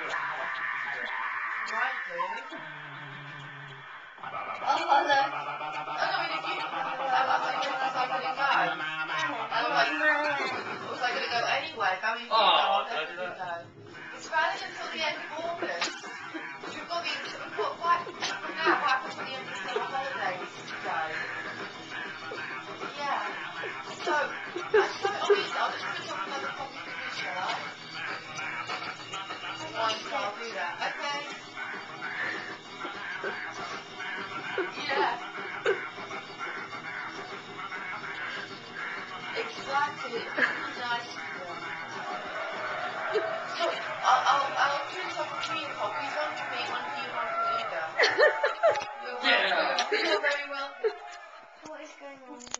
Right, dude. Oh, hello. I mean, if you... I was thinking, was I going to go? Otherwise, was I going to go anyway? If I mean, you go, I'll definitely go. It's valid until the end of August. We've got right from now, right up until the end of the summer holidays to go. Yeah. So, I just have it on these. I'll just print off another copy for you, shall I? Fine, so I'll do that. Okay. Yeah. Exactly. Nice. So, I'll print off 3 copies, one for me, one for you, one for Ida. You're welcome. You're very welcome. What is going on?